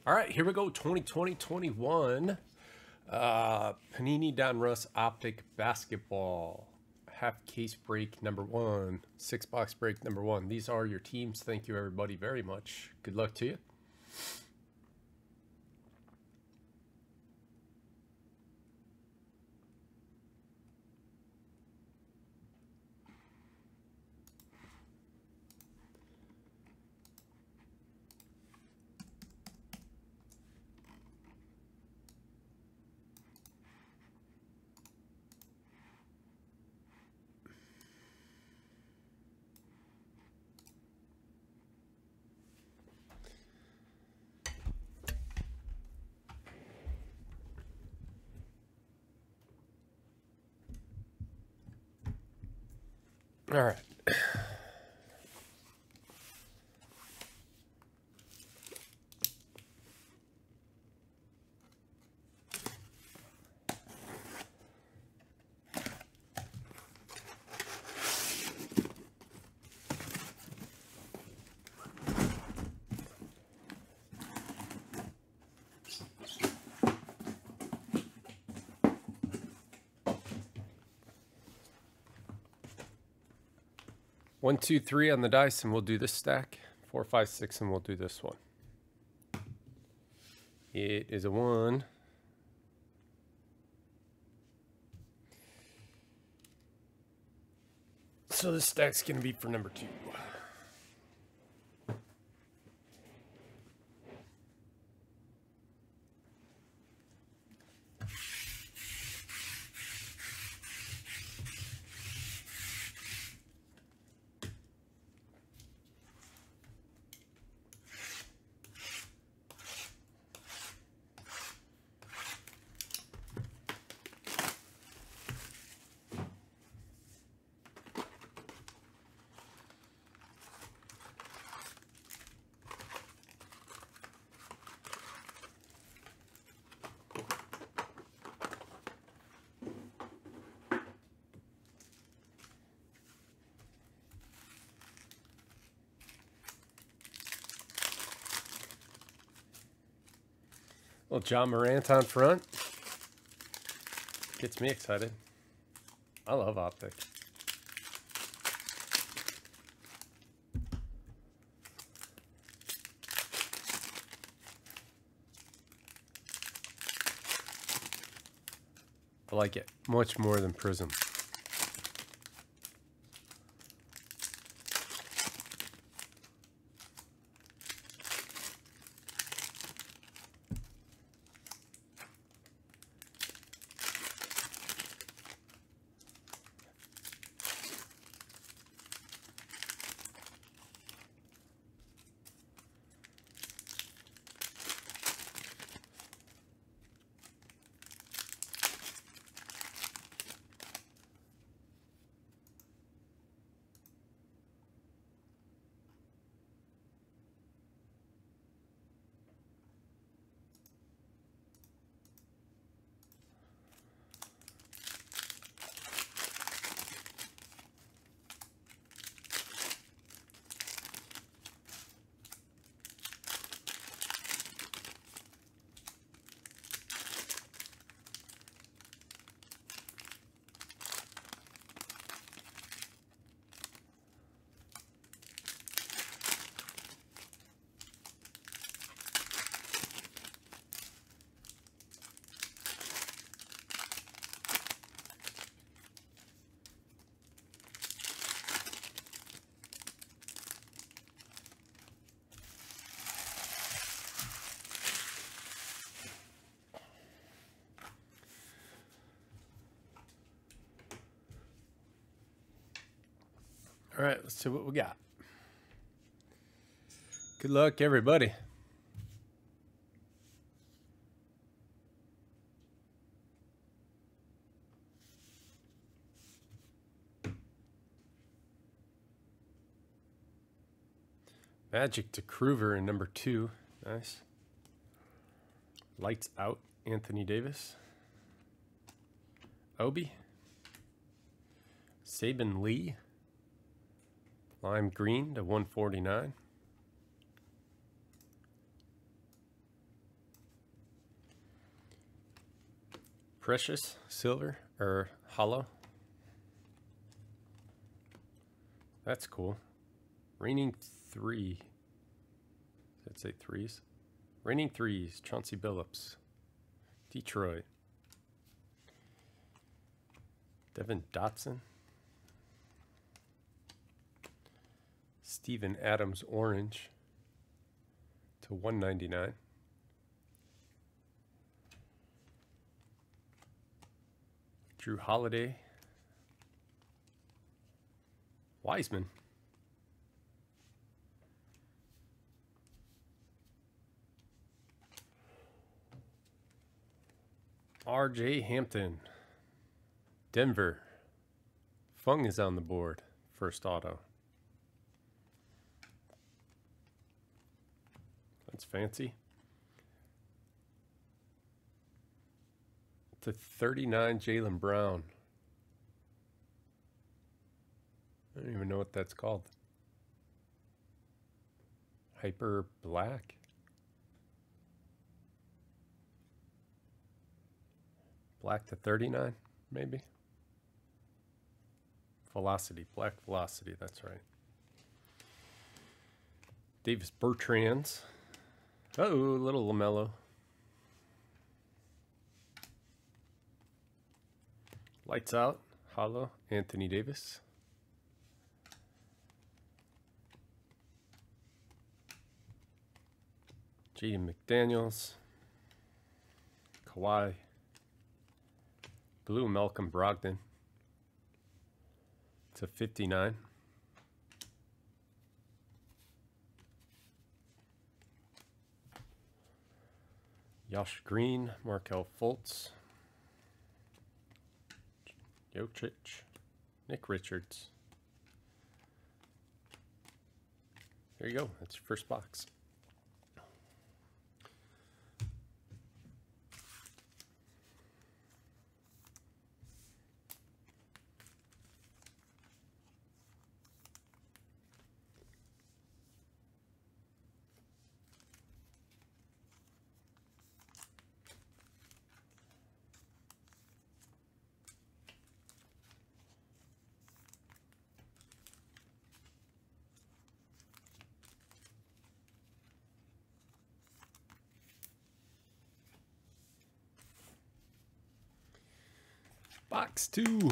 All right, here we go. 2020-21. Panini Donruss Optic Basketball. Half case break number 1. 6-box break number 1. These are your teams. Thank you, everybody, very much. Good luck to you. All right. One, two, three on the dice, and we'll do this stack. 4, 5, 6, and we'll do this one. It is a 1. So this stack's going to be for number 2. Well, John Morant on front. Gets me excited. I love Optic. I like it much more than Prism. All right, let's see what we got. Good luck, everybody. Magic to Kruger in number 2. Nice. Lights out, Anthony Davis. Obi. Saban Lee. Lime green to 149. Precious silver or hollow. That's cool. Raining 3. Does that say threes? Raining 3s. Chauncey Billups. Detroit. Devin Dotson. Steven Adams orange to 199. Drew Holiday. Wiseman. R.J. Hampton. Denver. Fung is on the board. First auto. That's fancy. To 39, Jaylen Brown. I don't even know what that's called. Hyper black? Black to 39, maybe? Velocity, black velocity, that's right. Davis Bertrands. Oh, little LaMelo. Lights out, hollow, Anthony Davis. Jaden McDaniels. Kawhi. Blue Malcolm Brogdon. To 59. Josh Green, Markelle Fultz. Jokic. Nick Richards. There you go. That's your first box. Box 2.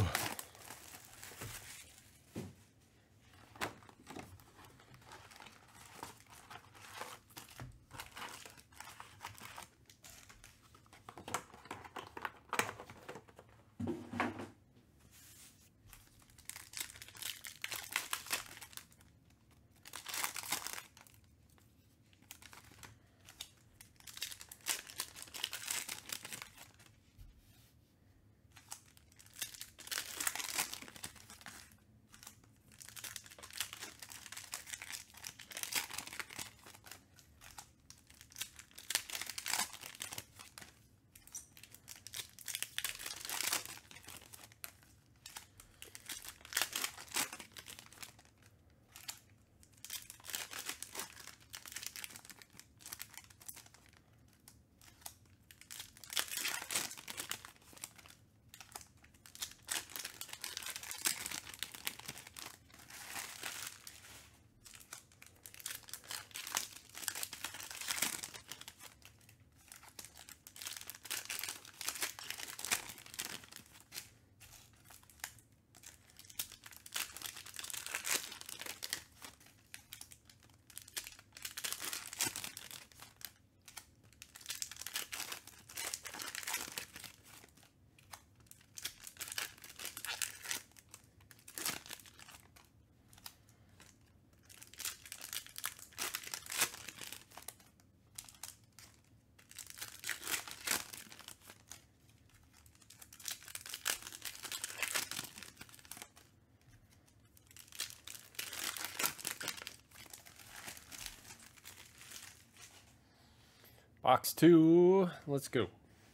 Box 2, let's go.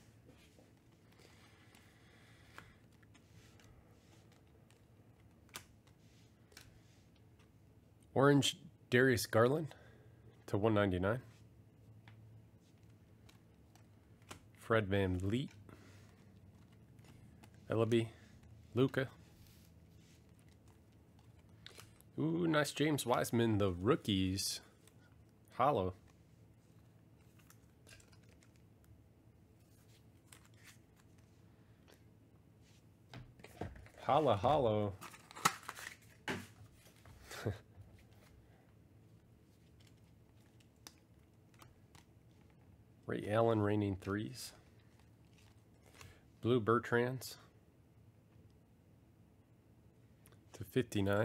Orange Darius Garland to 199. Fred VanVleet. Ellaby, Luka. Ooh, nice James Wiseman, the rookies. Hollow. Holla, hollow. Ray Allen raining threes. Blue Bertrands to 59.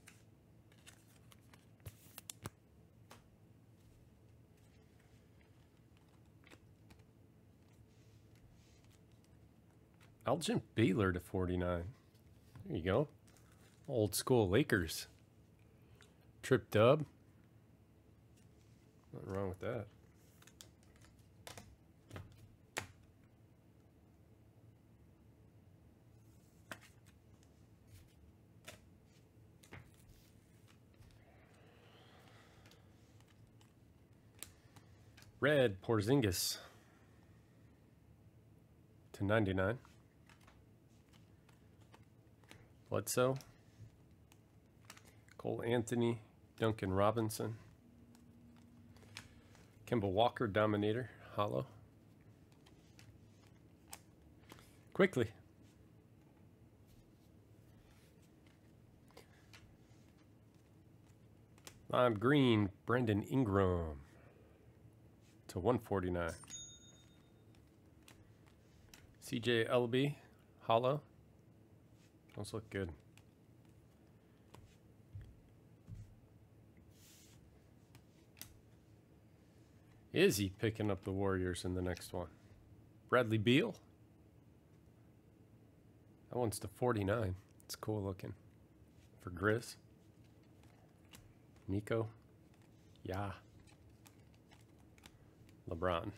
Elgin Baylor to 49. There you go. Old school Lakers. Trip dub. Nothing wrong with that. Red Porzingis to 99. Bledsoe. Cole Anthony. Duncan Robinson. Kemba Walker Dominator. Hollow. Quickly. Lime green. Brendan Ingram to 149. CJ Ellaby, hollow. Those look good. Is he picking up the Warriors in the next one? Bradley Beal. That one's to 49. It's cool looking. For Grizz. Nico. Yeah. LeBron.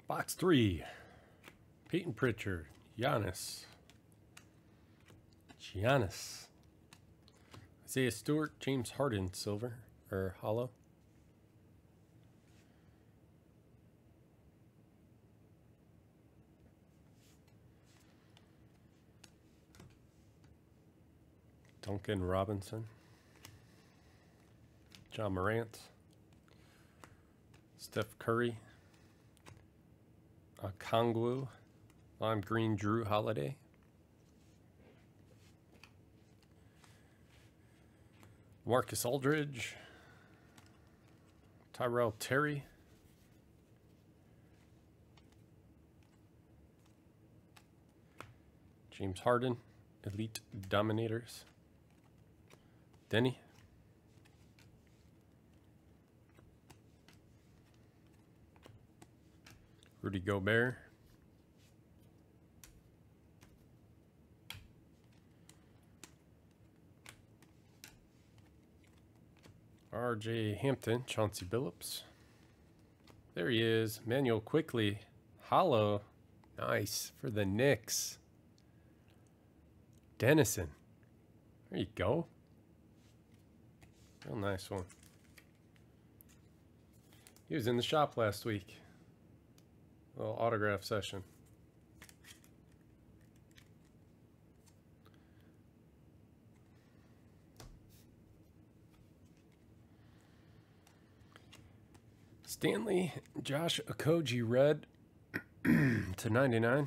Box 3. Peyton Pritchard. Giannis. Isaiah Stewart. James Harden. Silver. Or hollow. Duncan Robinson. John Morant. Steph Curry. Okongwu. Lime Green Drew Holiday. Marcus Aldridge. Tyrell Terry. James Harden. Elite Dominators. Denny. Rudy Gobert. R.J. Hampton, Chauncey Billups. There he is. Manuel Quickly. Hollow. Nice. For the Knicks. Dennison. There you go. Real nice one. He was in the shop last week. A little autograph session. Stanley, Josh Okogie red to 99.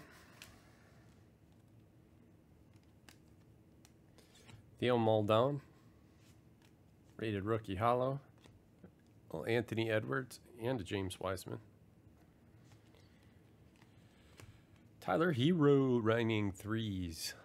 Theo Maldon, rated rookie hollow. Well, Anthony Edwards and a James Wiseman. Tyler Hero raining threes.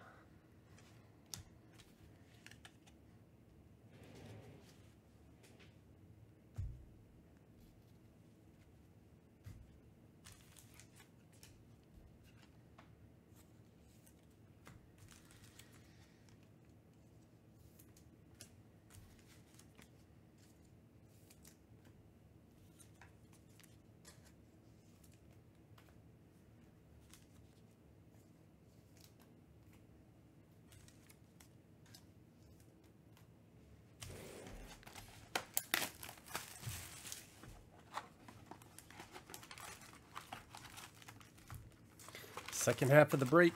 Second half of the break.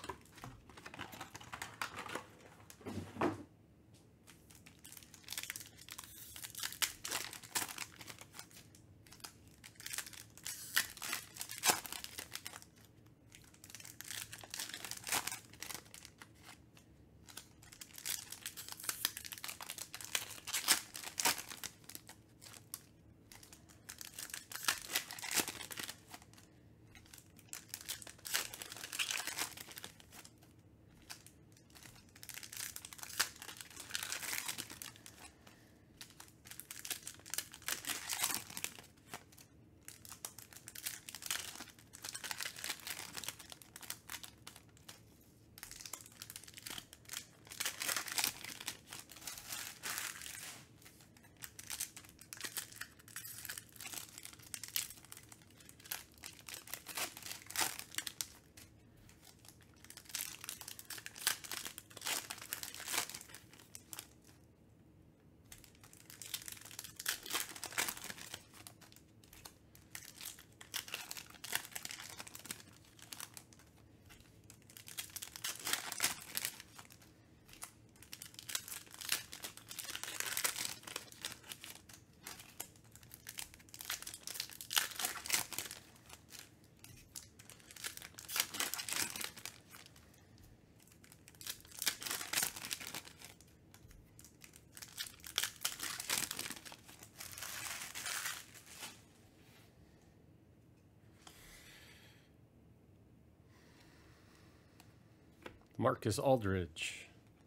Marcus Aldridge,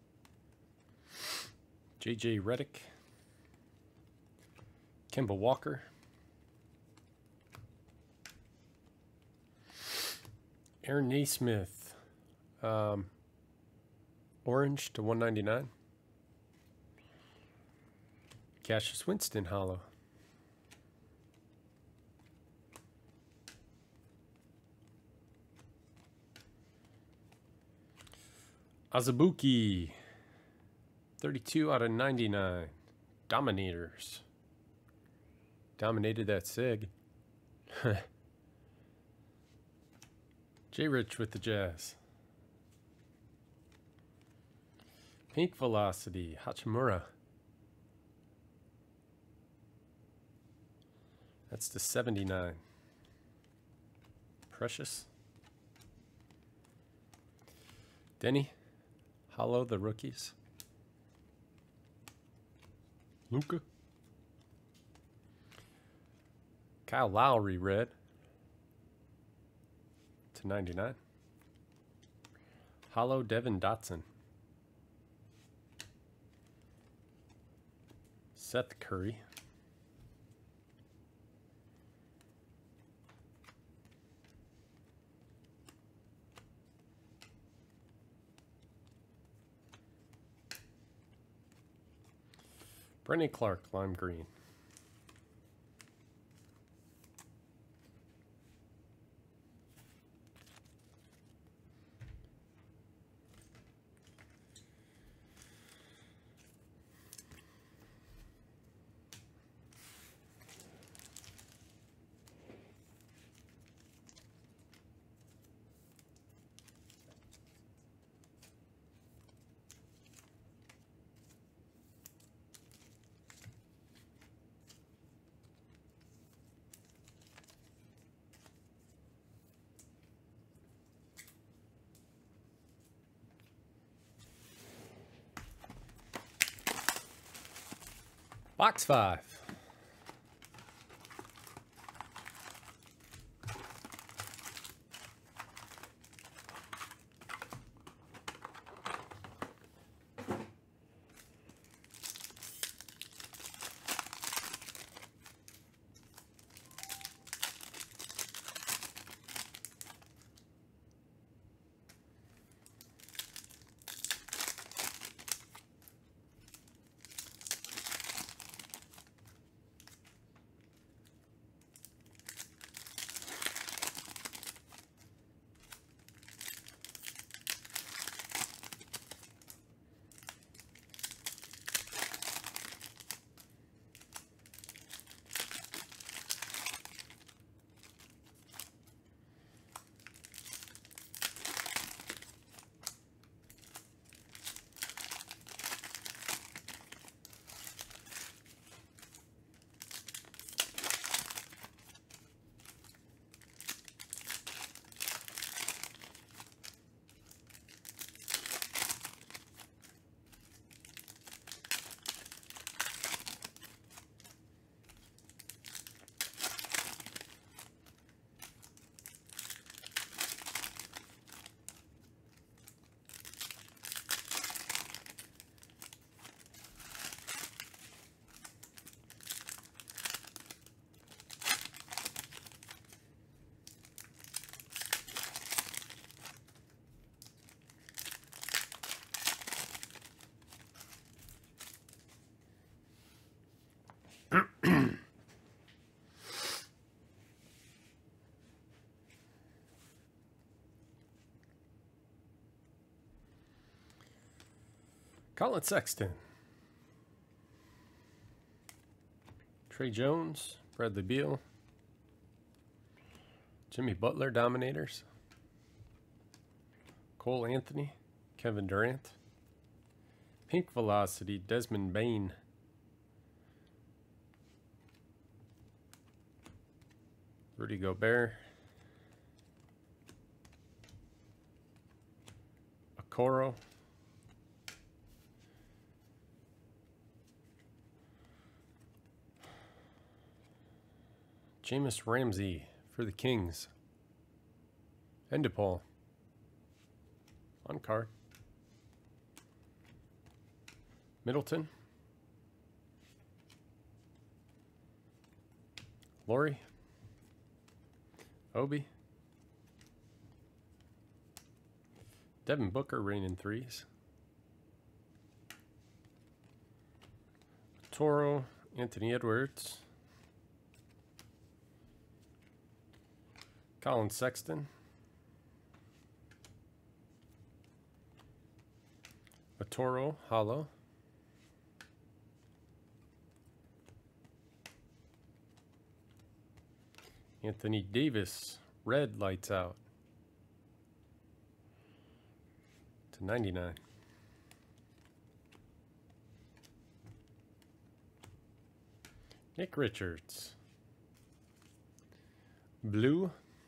J.J. Redick, Kemba Walker, Aaron Naismith, orange to 199, Cassius Winston hollow, Azubuike. 32 out of 99. Dominators. Dominated that SIG. J. Rich with the Jazz. Pink Velocity. Hachimura. That's the 79. Precious. Denny. Hollow the rookies. Luka. Kyle Lowry red. To 99. Hollow Devin Dotson. Seth Curry. Brennan Clark, lime green. Box 5. Colin Sexton. Trey Jones. Bradley Beal. Jimmy Butler, Dominators. Cole Anthony. Kevin Durant. Pink Velocity, Desmond Bane. Rudy Gobert. Okoro. Jameis Ramsey for the Kings. And DePaul. On card. Middleton. Laurie. Obi. Devin Booker raining threes. Toro. Anthony Edwards. Colin Sexton. Toro, hollow. Anthony Davis, red, lights out. To 99. Nick Richards. Blue.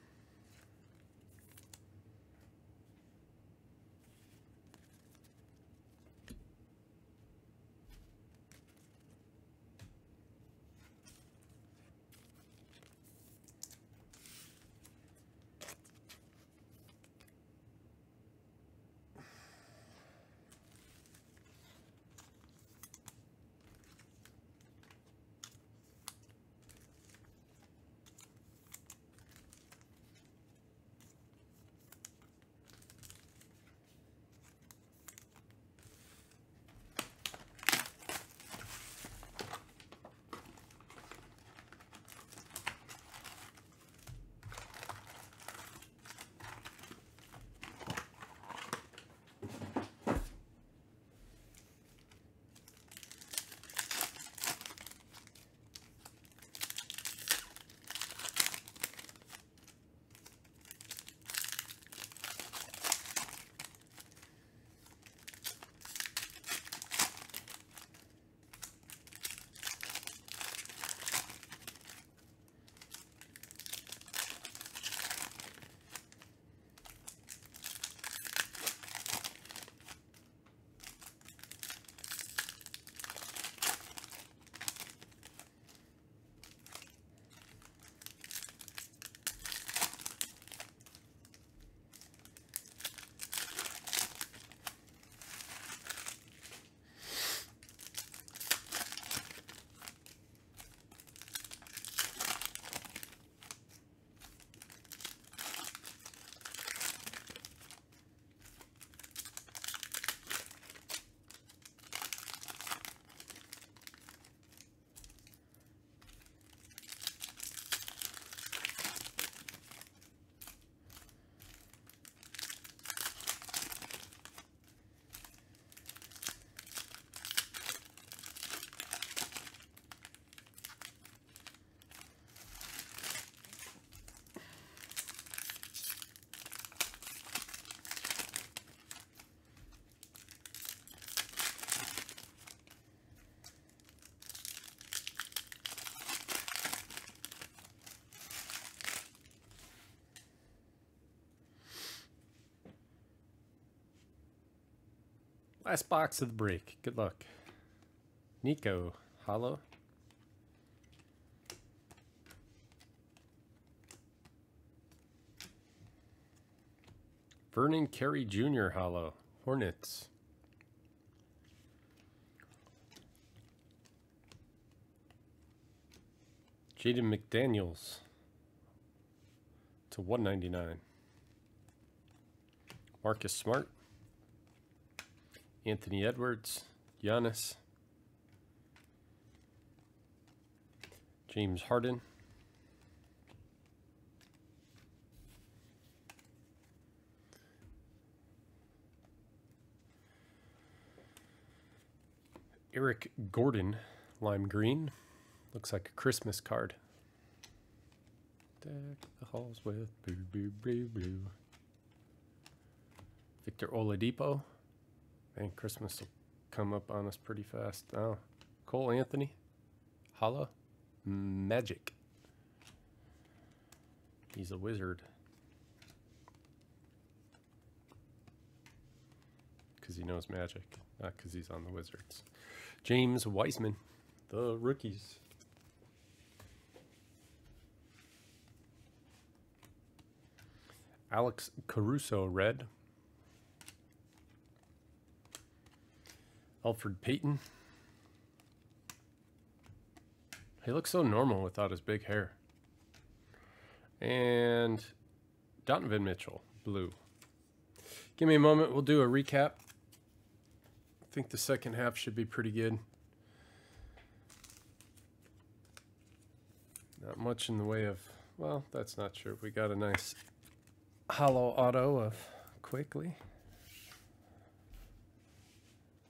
Last box of the break. Good luck. Nico, hollow. Vernon Carey Jr. hollow. Hornets. Jaden McDaniels to 199. Marcus Smart. Anthony Edwards. Giannis. James Harden. Eric Gordon, lime green. Looks like a Christmas card. Deck the halls with blue, blue, blue, blue. Victor Oladipo. Man, Christmas will come up on us pretty fast. Oh, Cole Anthony. Hollow. Magic. He's a wizard. Because he knows magic, not because he's on the Wizards. James Wiseman, the rookies. Alex Caruso, red. Alfred Payton. He looks so normal without his big hair. And Donovan Mitchell, blue. Give me a moment. We'll do a recap. I think the second half should be pretty good. Not much in the way of, well, that's not true. We got a nice hollow auto of Quickly.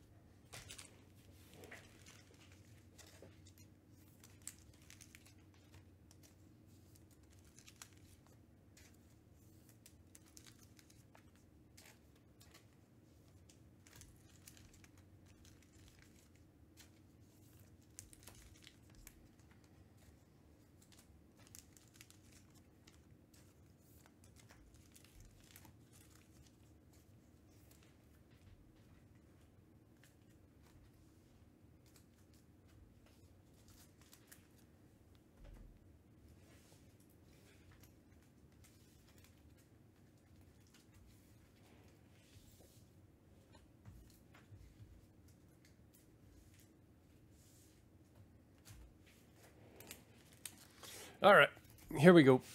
All right, here we go.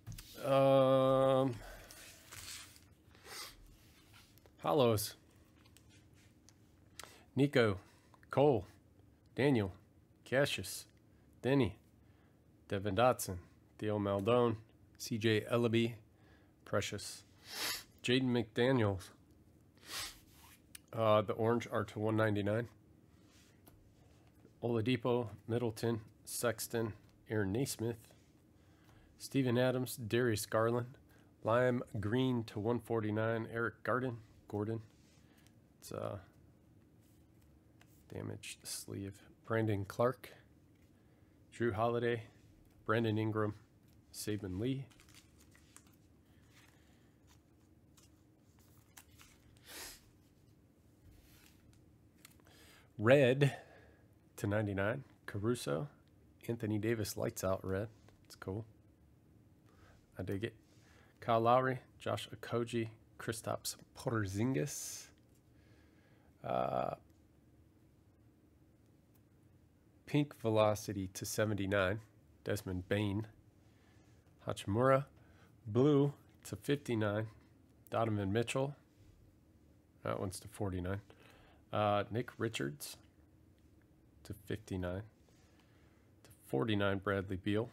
Hollows. Nico, Cole, Daniel, Cassius, Denny, Devin Dotson, Theo Maldone, CJ Ellaby, Precious, Jaden McDaniels. The orange are to 199. Oladipo, Middleton, Sexton, Aaron Naismith, Steven Adams, Darius Garland, Lime Green to 149, Eric Gordon. It's damaged sleeve. Brandon Clark, Drew Holiday, Brandon Ingram, Saban Lee. Red to 99, Caruso, Anthony Davis lights out red. It's cool. I dig it. Kyle Lowry, Josh Okogie, Kristaps Porzingis. Pink Velocity to 79, Desmond Bain. Hachimura. Blue to 59, Donovan Mitchell. That one's to 49. Nick Richards to 59. To 49, Bradley Beal.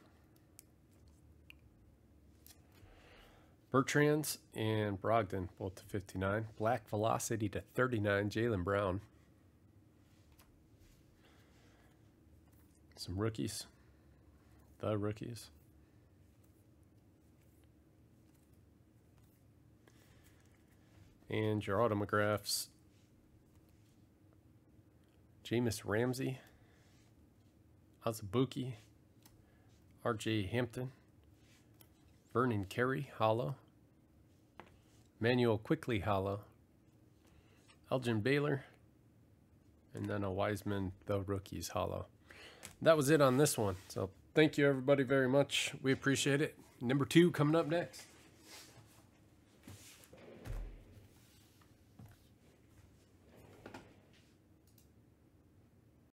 Bertrands and Brogdon, both to 59. Black Velocity to 39, Jaylen Brown. Some rookies. The rookies. And your autographs. Jameis Ramsey. Azubuike. R.J. Hampton. Vernon Carey, hollow. Manuel Quickly, hollow. Elgin Baylor. And then a Wiseman, the rookies, hollow. That was it on this one. So thank you everybody very much. We appreciate it. Number 2 coming up next.